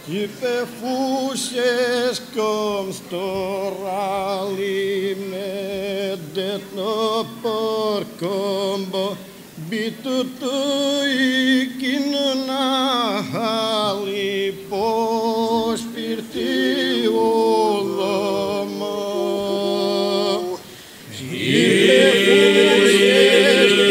Și pe fușești cum storali medetno porkombo bitutui kinunahali pošpirti ulama. Și pe fușești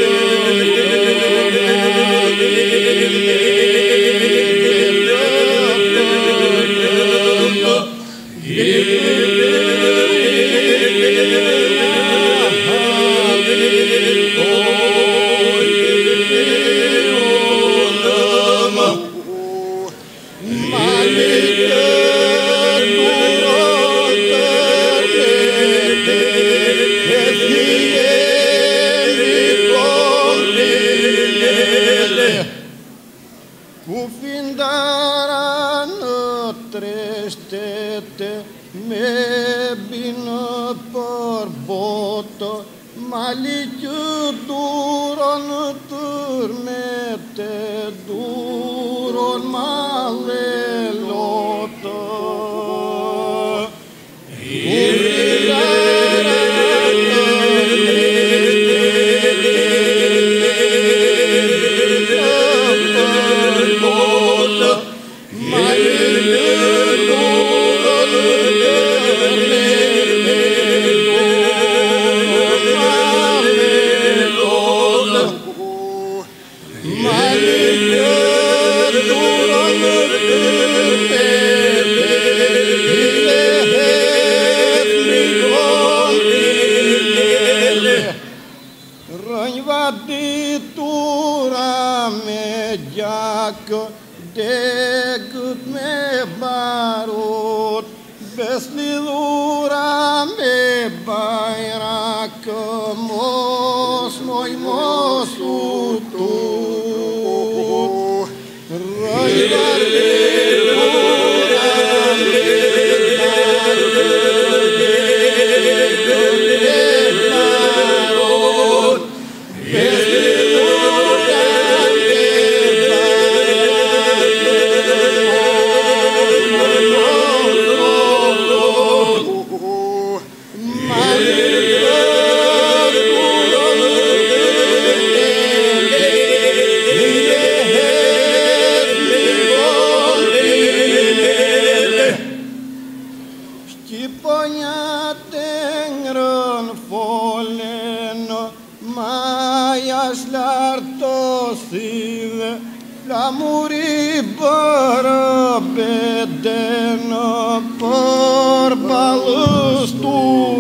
Cufindarea nătrește-te, me bine porbotă, maliciu duron târmete, duron malelotă. Rănvaditura mediacă decât me barut, beslilura me bairacă, mos noi mosutut. Rănvaditura mediacă decât me barut, la muri bara bedena por balăstu